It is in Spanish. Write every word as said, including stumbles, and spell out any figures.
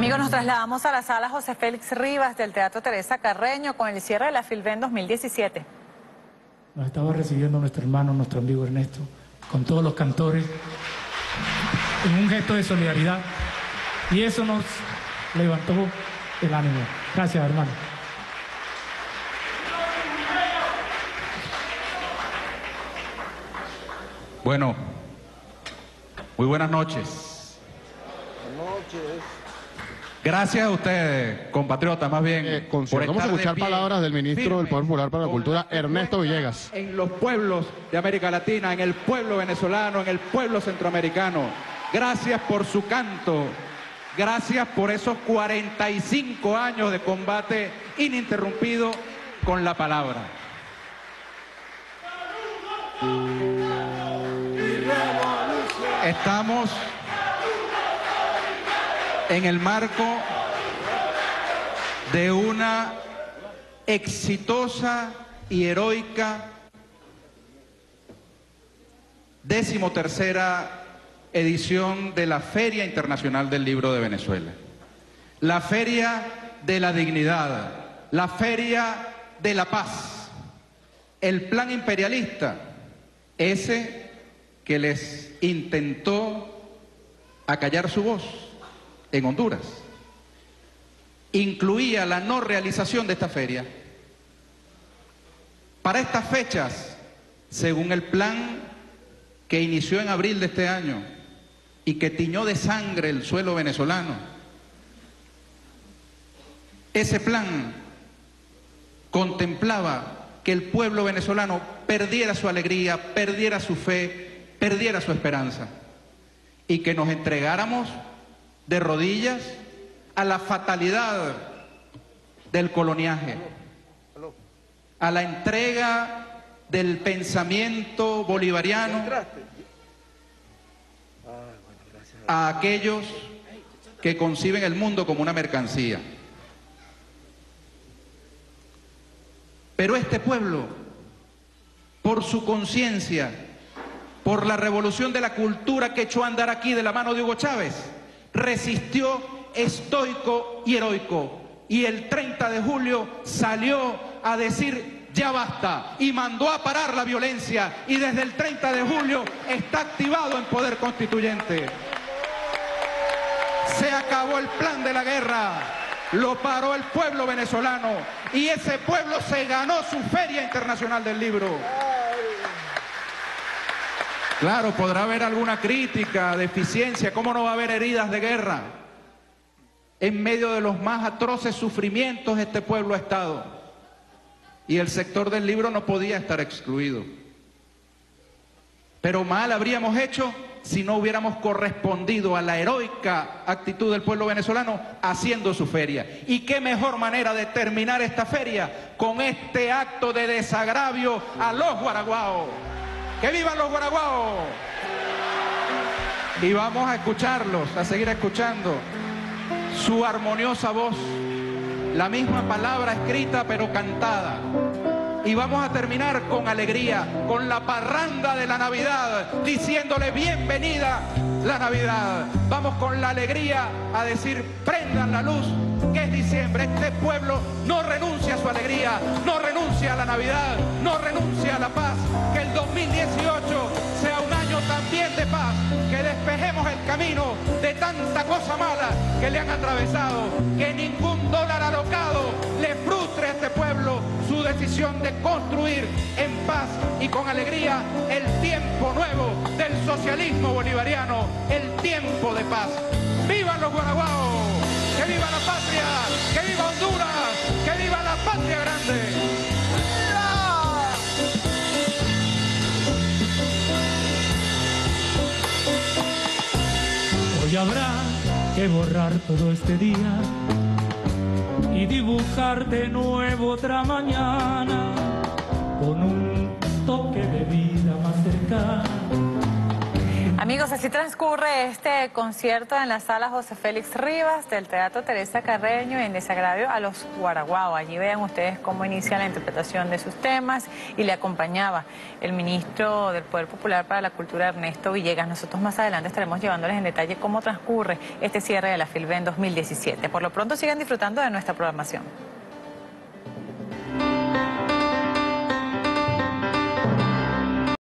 Amigos, nos trasladamos a la sala José Félix Rivas del Teatro Teresa Carreño con el cierre de la Filben dos mil diecisiete. Nos estaba recibiendo nuestro hermano, nuestro amigo Ernesto, con todos los cantores, en un gesto de solidaridad, y eso nos levantó el ánimo. Gracias, hermano. Bueno, muy buenas noches. Buenas noches. Gracias a ustedes, compatriotas, más bien. Eh, por estar vamos a escuchar de pie, palabras del ministro del Poder Popular para la Cultura, Ernesto Villegas. En los pueblos de América Latina, en el pueblo venezolano, en el pueblo centroamericano. Gracias por su canto. Gracias por esos cuarenta y cinco años de combate ininterrumpido con la palabra. Estamos en el marco de una exitosa y heroica decimotercera edición de la Feria Internacional del Libro de Venezuela. La Feria de la Dignidad, la Feria de la Paz. El plan imperialista, ese que les intentó acallar su voz en Honduras, incluía la no realización de esta feria. Para estas fechas, según el plan que inició en abril de este año y que tiñó de sangre el suelo venezolano, ese plan contemplaba que el pueblo venezolano perdiera su alegría, perdiera su fe, perdiera su esperanza, y que nos entregáramos de rodillas a la fatalidad del coloniaje, a la entrega del pensamiento bolivariano a aquellos que conciben el mundo como una mercancía. Pero este pueblo, por su conciencia, por la revolución de la cultura que echó a andar aquí de la mano de Hugo Chávez, resistió estoico y heroico, y el treinta de julio salió a decir ya basta, y mandó a parar la violencia, y desde el treinta de julio está activado en poder constituyente. Se acabó el plan de la guerra, lo paró el pueblo venezolano, y ese pueblo se ganó su Feria Internacional del Libro. Claro, podrá haber alguna crítica, deficiencia, ¿cómo no va a haber heridas de guerra? En medio de los más atroces sufrimientos este pueblo ha estado, y el sector del libro no podía estar excluido. Pero mal habríamos hecho si no hubiéramos correspondido a la heroica actitud del pueblo venezolano haciendo su feria. Y qué mejor manera de terminar esta feria con este acto de desagravio a los guaraguaos. ¡Que vivan los guaraguaos! Y vamos a escucharlos, a seguir escuchando su armoniosa voz, la misma palabra escrita pero cantada. Y vamos a terminar con alegría, con la parranda de la Navidad, diciéndole bienvenida la Navidad. Vamos con la alegría a decir prendan la luz, que es diciembre. Este pueblo no renuncia a su alegría, no renuncia a la Navidad, no renuncia a la paz. Que el dos mil dieciocho sea un año también de paz, que despejemos el camino de tanta cosa mala que le han atravesado, que ningún dólar alocado le frustre a este pueblo su decisión de construir en paz y con alegría el tiempo nuevo del socialismo bolivariano, el tiempo de paz. ¡Vivan los guaraguaos! ¡Que viva la patria! ¡Que viva Honduras! ¡Que viva la patria grande! Hoy habrá que borrar todo este día y dibujar de nuevo otra mañana con un toque de vida más cercano. Amigos, así transcurre este concierto en la sala José Félix Rivas del Teatro Teresa Carreño en desagravio a los Guaraguao. Allí vean ustedes cómo inicia la interpretación de sus temas y le acompañaba el ministro del Poder Popular para la Cultura, Ernesto Villegas. Nosotros más adelante estaremos llevándoles en detalle cómo transcurre este cierre de la FILVEN dos mil diecisiete. Por lo pronto sigan disfrutando de nuestra programación.